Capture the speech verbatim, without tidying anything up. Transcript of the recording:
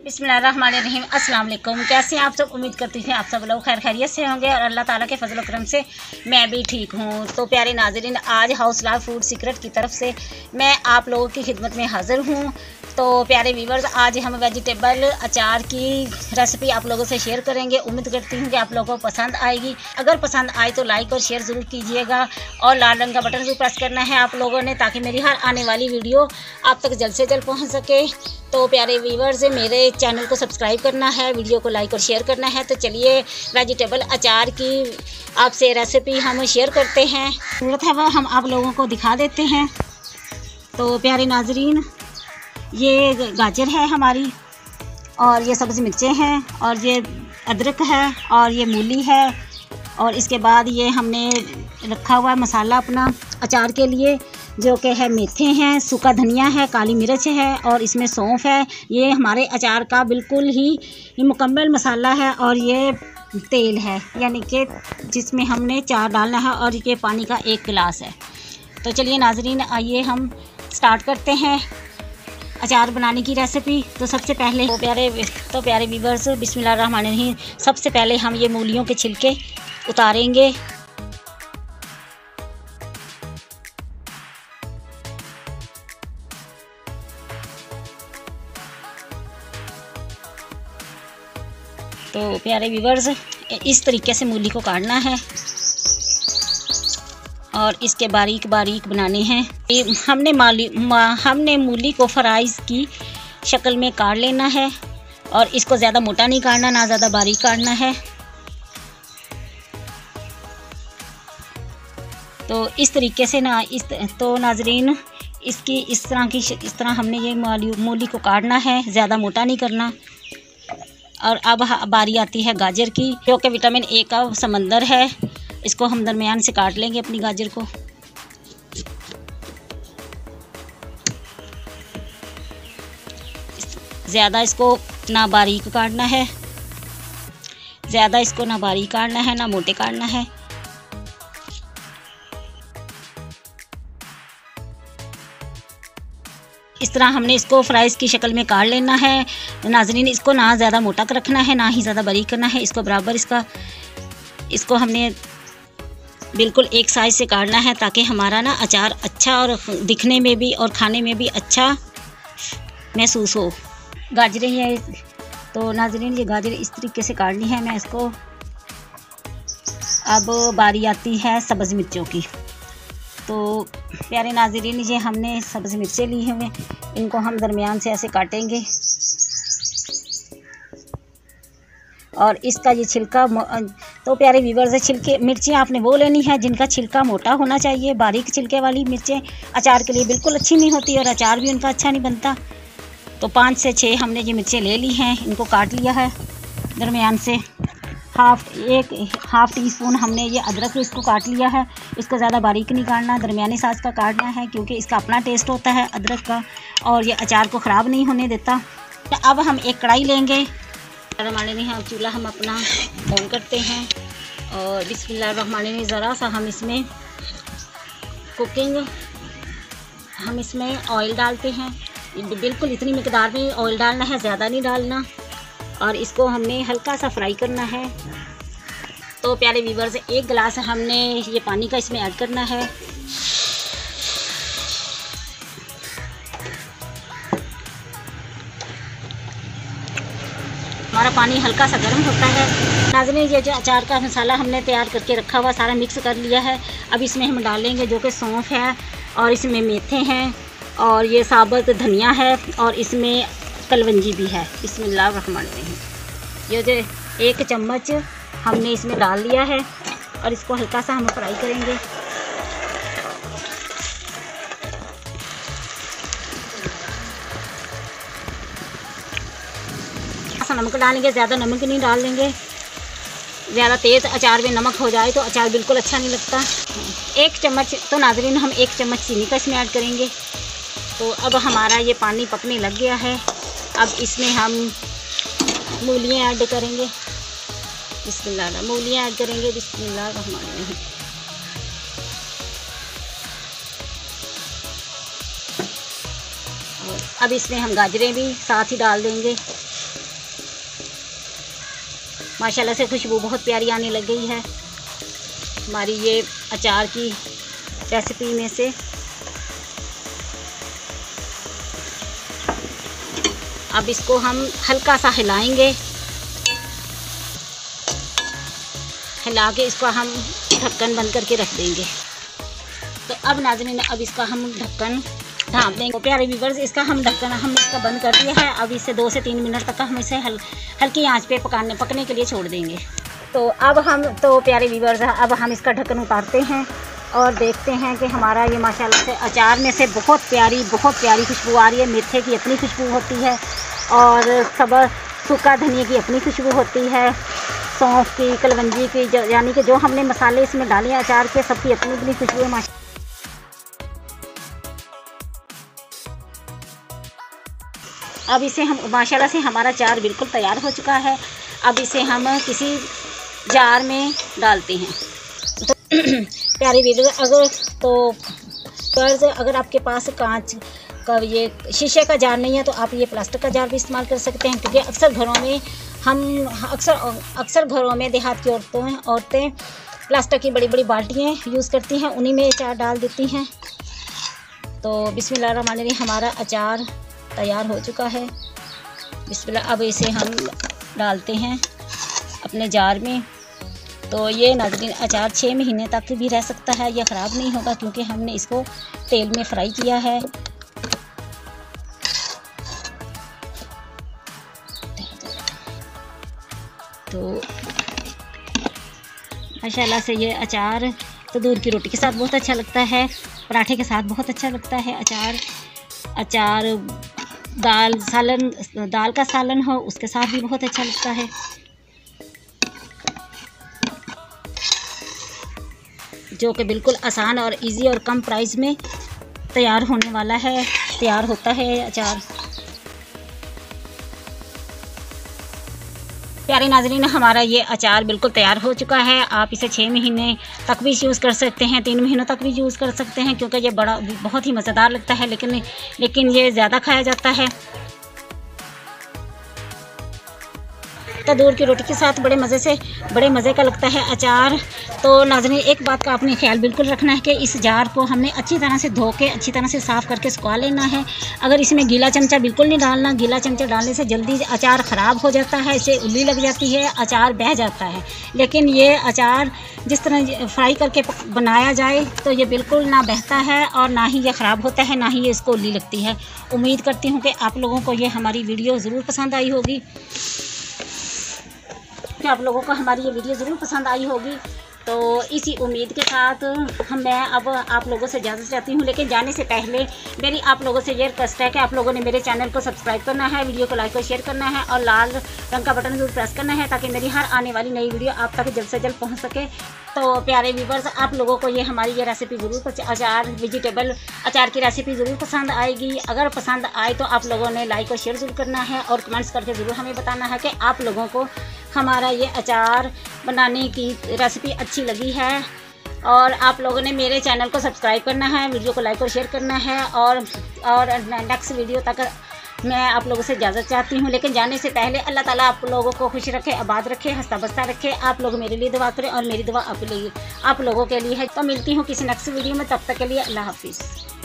बिस्मिल्लाहिर्रहमानिर्रहीम। अस्सलाम वालेकुम। कैसे हैं आप सब? उम्मीद करती हूँ आप सब लोग खैर खैरियत से होंगे और अल्लाह ताला के फजल करम से मैं भी ठीक हूँ। तो प्यारे नाज़रीन, आज हाउस लाइफ फूड सीक्रेट की तरफ से मैं आप लोगों की खिदमत में हाज़िर हूँ। तो प्यारे व्यूवर्स, आज हम वेजिटेबल अचार की रेसिपी आप लोगों से शेयर करेंगे। उम्मीद करती हूँ कि आप लोगों को पसंद आएगी। अगर पसंद आए तो लाइक और शेयर ज़रूर कीजिएगा और लाल रंग का बटन भी प्रेस करना है आप लोगों ने, ताकि मेरी हर आने वाली वीडियो आप तक जल्द से जल्द पहुँच सके। तो प्यारे व्यूवर्स, मेरे चैनल को सब्सक्राइब करना है, वीडियो को लाइक और शेयर करना है। तो चलिए वेजिटेबल अचार की आपसे रेसिपी हम शेयर करते हैं। ज़रूरत है वह हम आप लोगों को दिखा देते हैं। तो प्यारे नाजरीन, ये गाजर है हमारी, और ये सब्ज़ मिर्चें हैं, और ये अदरक है, और ये मूली है, और इसके बाद ये हमने रखा हुआ मसाला अपना अचार के लिए, जो कि है मेथे हैं, सूखा धनिया है, काली मिर्च है, और इसमें सौंफ है। ये हमारे अचार का बिल्कुल ही मुकम्मल मसाला है। और ये तेल है, यानी कि जिसमें हमने चार डालना है, और ये पानी का एक गिलास है। तो चलिए नाजरीन, आइए हम स्टार्ट करते हैं अचार बनाने की रेसिपी। तो सबसे पहले तो प्यारे तो प्यारे व्यूअर्स, बिस्मिल्लाहिर्रहमानिर्रहीम, सबसे पहले हम ये मूलियों के छिलके उतारेंगे। तो प्यारे व्यूअर्स, इस तरीके से मूली को काटना है और इसके बारीक बारीक बनाने हैं। हमने माली हमने मूली को फ्राइज़ की शक्ल में काट लेना है, और इसको ज़्यादा मोटा नहीं काटना, ना ज़्यादा बारीक काटना है। तो इस तरीके से ना इस तो नाजरीन, इसकी इस तरह की इस तरह हमने ये मूली को काटना है, ज़्यादा मोटा नहीं करना। और अब बारी आती है गाजर की, जो कि विटामिन ए का समंदर है। इसको हम दरमियान से काट लेंगे अपनी गाजर को। ज़्यादा इसको ना बारीक काटना है, ज़्यादा इसको ना बारीक काटना है, ना मोटे काटना है। इस तरह हमने इसको फ्राइज़ की शक्ल में काट लेना है नाजरीन। इसको ना ज़्यादा मोटा रखना है, ना ही ज़्यादा बारीक करना है। इसको बराबर इसका इसको हमने बिल्कुल एक साइज़ से काटना है, ताकि हमारा ना अचार अच्छा और दिखने में भी और खाने में भी अच्छा महसूस हो। गाजरें ये तो नाजरीन, ये गाजर इस तरीके से काटनी है मैं इसको। अब बारी आती है सब्ज़ मिर्चों की। तो प्यारे नाजरीन, ये हमने सब्ज़ मिर्चें ली हुए, इनको हम दरमियान से ऐसे काटेंगे। और इसका ये छिलका, तो प्यारे व्यूअर्स, छिलके मिर्चें आपने वो लेनी है जिनका छिलका मोटा होना चाहिए। बारीक छिलके वाली मिर्चें अचार के लिए बिल्कुल अच्छी नहीं होती, और अचार भी उनका अच्छा नहीं बनता। तो पाँच से छः हमने ये मिर्चें ले ली हैं, इनको काट लिया है दरमियान से। हाफ एक हाफ़ टी स्पून हमने ये अदरक इसको काट लिया है। इसको ज़्यादा बारीक नहीं काटना, दरमियानी साइज़ का काटना है, क्योंकि इसका अपना टेस्ट होता है अदरक का, और ये अचार को ख़राब नहीं होने देता। अब हम एक कढ़ाई लेंगे। हमारे में हम चूल्हा हम अपना ऑन करते हैं, और बिस्मिल्लाहिर्रहमानिर्रहीम, ज़रा सा हम इसमें कुकिंग हम इसमें ऑयल डालते हैं। बिल्कुल इतनी मिकदार में ऑयल डालना है, ज़्यादा नहीं डालना। और इसको हमने हल्का सा फ्राई करना है। तो प्यारे व्यूअर्स, एक गिलास हमने ये पानी का इसमें ऐड करना है। हमारा पानी हल्का सा गर्म होता है नाज़रीन। ये जो अचार का मसाला हमने तैयार करके रखा हुआ सारा मिक्स कर लिया है। अब इसमें हम डालेंगे जो कि सौंफ है, और इसमें मेथे हैं, और ये साबुत धनिया है, और इसमें कलवंजी भी है। बिस्मिल्लाहिर्रहमानिर्रहीम, ये जो एक चम्मच हमने इसमें डाल लिया है, और इसको हल्का सा हम फ्राई करेंगे। ऐसा नमक डालेंगे, ज़्यादा नमक नहीं डाल देंगे। ज़्यादा तेज़ अचार में नमक हो जाए तो अचार बिल्कुल अच्छा नहीं लगता। एक चम्मच तो नाजरीन, हम एक चम्मच चीनी का इसमें ऐड करेंगे। तो अब हमारा ये पानी पकने लग गया है। अब इसमें हम मूलियाँ ऐड करेंगे। बिस्मिल्लाह, मूलियाँ ऐड करेंगे। बिस्मिल्लाहिर्रहमानिर्रहीम। अब इसमें हम गाजरें भी साथ ही डाल देंगे। माशाल्लाह से खुशबू बहुत प्यारी आने लग गई है हमारी ये अचार की रेसिपी में से। अब इसको हम हल्का सा हिलाएंगे, हिला के इसको हम ढक्कन बंद करके रख देंगे। तो अब नाज़रीन अब इसका हम ढक्कन ढाँप देंगे। तो प्यारे व्यूअर्स, इसका हम ढक्कन हम इसका बंद कर दिया है। अब इसे दो से तीन मिनट तक हम इसे हल हल्की आंच पे पकाने पकने के लिए छोड़ देंगे। तो अब हम तो प्यारे व्यूअर्स अब हम इसका ढक्कन उतारते हैं और देखते हैं कि हमारा ये माशाल्लाह से अचार में से बहुत प्यारी बहुत प्यारी खुशबू आ रही है। मेथे की अपनी खुशबू होती है और सब सूखा धनिया की अपनी खुशबू होती है, सौंफ की, कलवंजी की, यानी कि जो हमने मसाले इसमें डाले अचार के सबकी अपनी अपनी खुशबू है माशा। अब इसे हम माशाल्लाह से हमारा अचार बिल्कुल तैयार हो चुका है। अब इसे हम किसी जार में डालते हैं। तो प्यारे वीडियो अगर तो कर्ज अगर आपके पास कांच का ये शीशे का जार नहीं है तो आप ये प्लास्टिक का जार भी इस्तेमाल कर सकते हैं, क्योंकि अक्सर घरों में हम अक्सर अक्सर घरों में देहात की औरतें औरतें प्लास्टिक की बड़ी बड़ी बाल्टियाँ यूज़ करती हैं, उन्हीं में अचार डाल देती हैं। तो बिस्मिल्लाहिर्रहमानिर्रहीम हमारा अचार तैयार हो चुका है। बिस्मिल्लाह, अब इसे हम डालते हैं अपने जार में। तो ये नाज़रीन अचार छः महीने तक भी रह सकता है, यह ख़राब नहीं होगा क्योंकि हमने इसको तेल में फ्राई किया है। तो माशाल्लाह से ये अचार तो दूध की रोटी के साथ बहुत अच्छा लगता है, पराठे के साथ बहुत अच्छा लगता है अचार। अचार दाल सालन दाल का सालन हो उसके साथ भी बहुत अच्छा लगता है। जो कि बिल्कुल आसान और इजी और कम प्राइस में तैयार होने वाला है, तैयार होता है अचार। प्यारे नाज़रीन हमारा ये अचार बिल्कुल तैयार हो चुका है। आप इसे छः महीने तक भी यूज़ कर सकते हैं, तीन महीनों तक भी यूज़ कर सकते हैं, क्योंकि ये बड़ा बहुत ही मज़ेदार लगता है, लेकिन लेकिन ये ज़्यादा खाया जाता है। तो दूध की रोटी के साथ बड़े मज़े से बड़े मज़े का लगता है अचार। तो नाज़रीन एक बात का आपने ख्याल बिल्कुल रखना है कि इस जार को हमने अच्छी तरह से धो के अच्छी तरह से साफ़ करके सुखा लेना है। अगर इसमें गीला चमचा बिल्कुल नहीं डालना, गीला चमचा डालने से जल्दी अचार ख़राब हो जाता है, इसे उल्ली लग जाती है, अचार बह जाता है। लेकिन ये अचार जिस तरह फ्राई करके बनाया जाए तो ये बिल्कुल ना बहता है और ना ही ये ख़राब होता है, ना ही ये इसको उल्ली लगती है। उम्मीद करती हूँ कि आप लोगों को ये हमारी वीडियो ज़रूर पसंद आई होगी, कि आप लोगों को हमारी ये वीडियो ज़रूर पसंद आई होगी। तो इसी उम्मीद के साथ हम मैं अब आप लोगों से इजाज़त चाहती हूँ, लेकिन जाने से पहले मेरी आप लोगों से ये रिक्वेस्ट है कि आप लोगों ने मेरे चैनल को सब्सक्राइब करना है, वीडियो को लाइक और शेयर करना है और लाल रंग का बटन ज़रूर प्रेस करना है, ताकि मेरी हर आने वाली नई वीडियो आप तक जल्द से जल्द पहुँच सके। तो प्यारे व्यूवर्स आप लोगों को ये हमारी ये रेसिपी ज़रूर अचार वेजिटेबल अचार की रेसिपी ज़रूर पसंद आएगी। अगर पसंद आए तो आप लोगों ने लाइक और शेयर ज़रूर करना है और कमेंट्स करके ज़रूर हमें बताना है कि आप लोगों को हमारा ये अचार बनाने की रेसिपी अच्छी लगी है। और आप लोगों ने मेरे चैनल को सब्सक्राइब करना है, वीडियो को लाइक और शेयर करना है। और और नेक्स्ट वीडियो तक मैं आप लोगों से इजाज़त चाहती हूँ, लेकिन जाने से पहले अल्लाह ताला आप लोगों को खुश रखे, आबाद रखे, हंसता बसता रखे। आप लोग मेरे लिए दुआ करें और मेरी दुआ आप लिए आप लोगों के लिए है। तो मिलती हूँ किसी नेक्स्ट वीडियो में, तब तक के लिए अल्लाह हाफिज़।